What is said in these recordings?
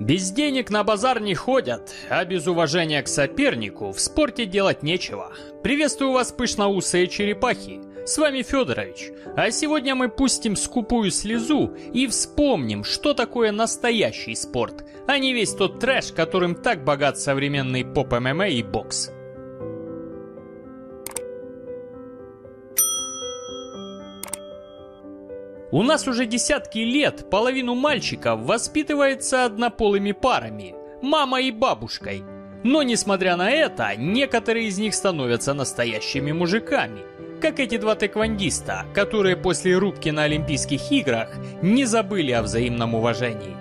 Без денег на базар не ходят, а без уважения к сопернику в спорте делать нечего. Приветствую вас, пышноусые черепахи. С вами Федорович. А сегодня мы пустим скупую слезу и вспомним, что такое настоящий спорт, а не весь тот трэш, которым так богат современный поп-ММА и бокс. У нас уже десятки лет половину мальчиков воспитывается однополыми парами, мамой и бабушкой. Но несмотря на это, некоторые из них становятся настоящими мужиками. Как эти два тэквондиста, которые после рубки на Олимпийских играх не забыли о взаимном уважении.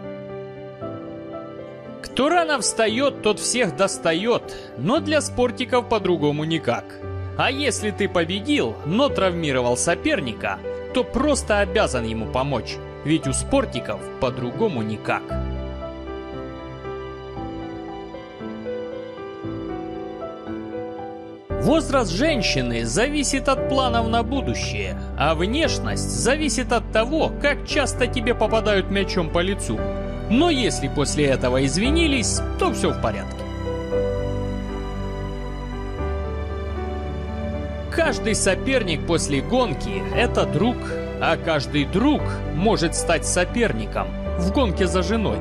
Кто рано встает, тот всех достает, но для спортиков по-другому никак. А если ты победил, но травмировал соперника, то просто обязан ему помочь, ведь у спортиков по-другому никак. Возраст женщины зависит от планов на будущее, а внешность зависит от того, как часто тебе попадают мячом по лицу. Но если после этого извинились, то все в порядке. Каждый соперник после гонки – это друг, а каждый друг может стать соперником в гонке за женой.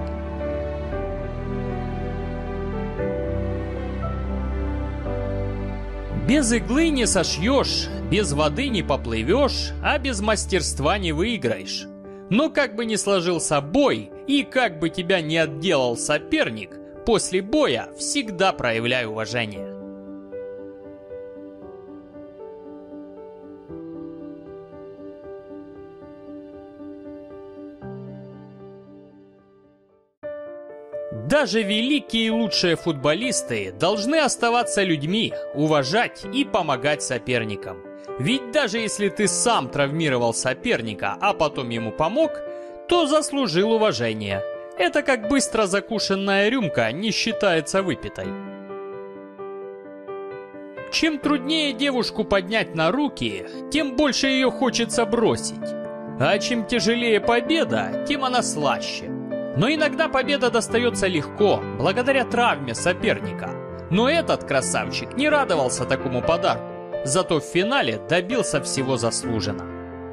Без иглы не сошьешь, без воды не поплывешь, а без мастерства не выиграешь. Но как бы ни сложился бой и как бы тебя ни отделал соперник, после боя всегда проявляй уважение. Даже великие и лучшие футболисты должны оставаться людьми, уважать и помогать соперникам. Ведь даже если ты сам травмировал соперника, а потом ему помог, то заслужил уважения. Это как быстро закушенная рюмка не считается выпитой. Чем труднее девушку поднять на руки, тем больше ее хочется бросить. А чем тяжелее победа, тем она слаще. Но иногда победа достается легко, благодаря травме соперника. Но этот красавчик не радовался такому подарку, зато в финале добился всего заслуженно.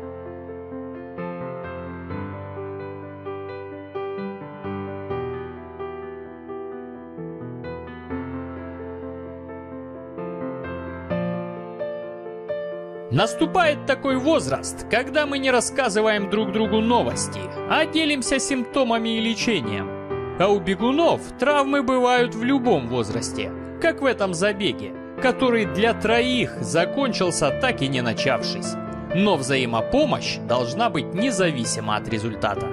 Наступает такой возраст, когда мы не рассказываем друг другу новости, а делимся симптомами и лечением. А у бегунов травмы бывают в любом возрасте, как в этом забеге, который для троих закончился так и не начавшись. Но взаимопомощь должна быть независима от результата.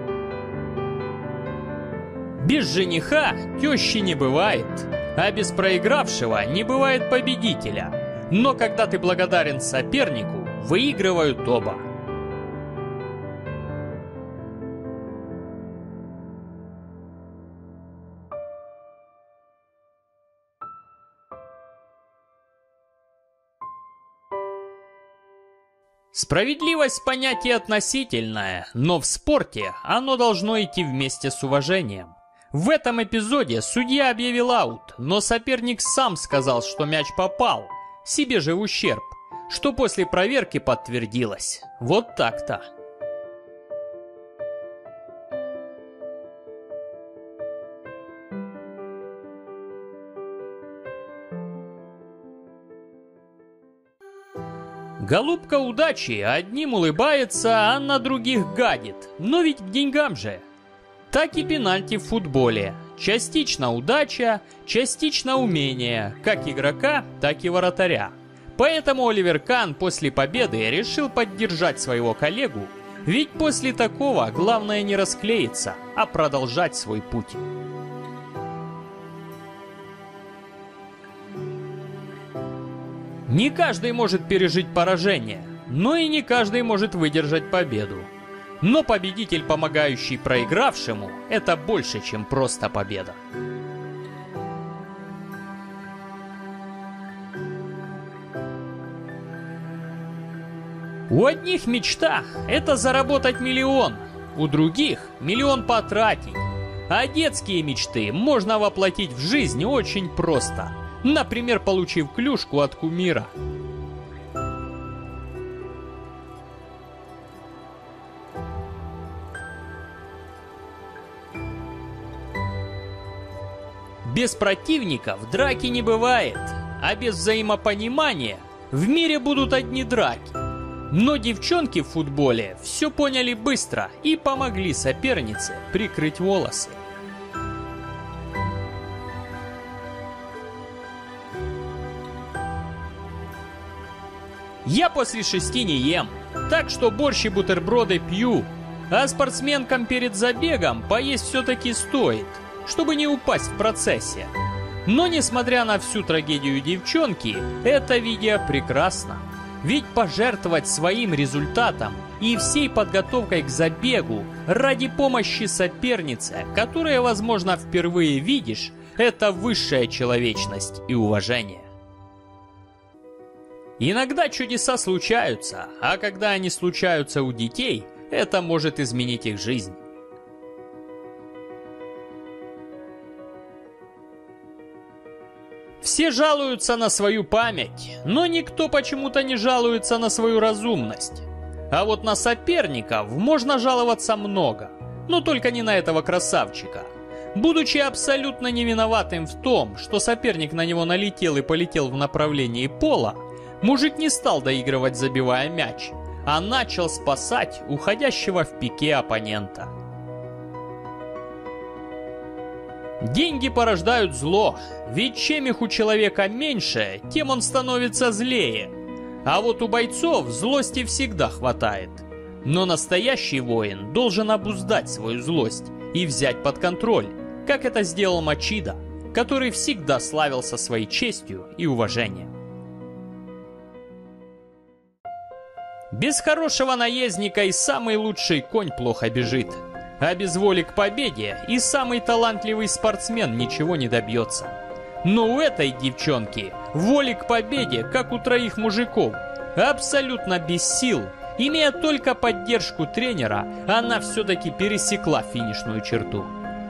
Без жениха тещи не бывает, а без проигравшего не бывает победителя. Но когда ты благодарен сопернику, выигрывают оба. Справедливость – понятие относительное, но в спорте оно должно идти вместе с уважением. В этом эпизоде судья объявил аут, но соперник сам сказал, что мяч попал. Себе же в ущерб, что после проверки подтвердилось. Вот так-то. Голубка удачи одним улыбается, а на других гадит. Но ведь к деньгам же. Так и пенальти в футболе. Частично удача, частично умение, как игрока, так и вратаря. Поэтому Оливер Кан после победы решил поддержать своего коллегу, ведь после такого главное не расклеиться, а продолжать свой путь. Не каждый может пережить поражение, но и не каждый может выдержать победу. Но победитель, помогающий проигравшему, это больше, чем просто победа. У одних мечта – это заработать миллион, у других – миллион потратить. А детские мечты можно воплотить в жизнь очень просто. Например, получив клюшку от кумира. Без противников драки не бывает, а без взаимопонимания в мире будут одни драки. Но девчонки в футболе все поняли быстро и помогли сопернице прикрыть волосы. Я после 6 не ем, так что борщ и бутерброды пью, а спортсменкам перед забегом поесть все-таки стоит, чтобы не упасть в процессе. Но несмотря на всю трагедию девчонки, это видео прекрасно. Ведь пожертвовать своим результатом и всей подготовкой к забегу ради помощи сопернице, которую, возможно, впервые видишь, это высшая человечность и уважение. Иногда чудеса случаются, а когда они случаются у детей, это может изменить их жизнь. Все жалуются на свою память, но никто почему-то не жалуется на свою разумность. А вот на соперников можно жаловаться много, но только не на этого красавчика. Будучи абсолютно невиноватым в том, что соперник на него налетел и полетел в направлении пола, мужик не стал доигрывать, забивая мяч, а начал спасать уходящего в пике оппонента. Деньги порождают зло, ведь чем их у человека меньше, тем он становится злее. А вот у бойцов злости всегда хватает. Но настоящий воин должен обуздать свою злость и взять под контроль, как это сделал Мачидо, который всегда славился своей честью и уважением. Без хорошего наездника и самый лучший конь плохо бежит. А без воли к победе и самый талантливый спортсмен ничего не добьется. Но у этой девчонки воли к победе, как у троих мужиков, абсолютно без сил. Имея только поддержку тренера, она все-таки пересекла финишную черту.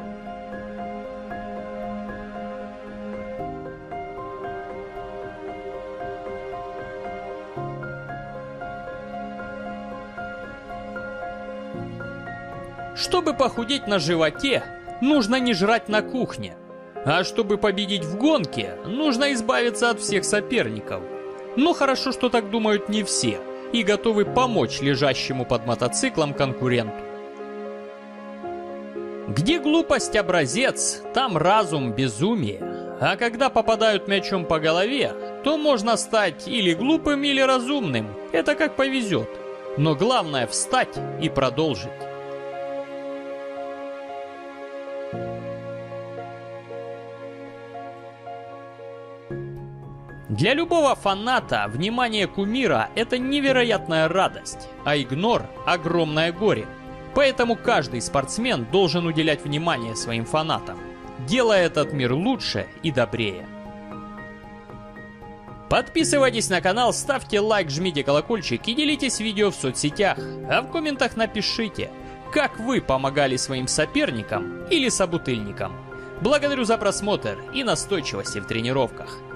Чтобы похудеть на животе, нужно не жрать на кухне. А чтобы победить в гонке, нужно избавиться от всех соперников. Но хорошо, что так думают не все и готовы помочь лежащему под мотоциклом конкуренту. Где глупость образец, там разум безумие. А когда попадают мячом по голове, то можно стать или глупым, или разумным. Это как повезет. Но главное встать и продолжить. Для любого фаната внимание кумира – это невероятная радость, а игнор – огромное горе. Поэтому каждый спортсмен должен уделять внимание своим фанатам, делая этот мир лучше и добрее. Подписывайтесь на канал, ставьте лайк, жмите колокольчик и делитесь видео в соцсетях. А в комментах напишите, как вы помогали своим соперникам или собутыльникам. Благодарю за просмотр и настойчивости в тренировках.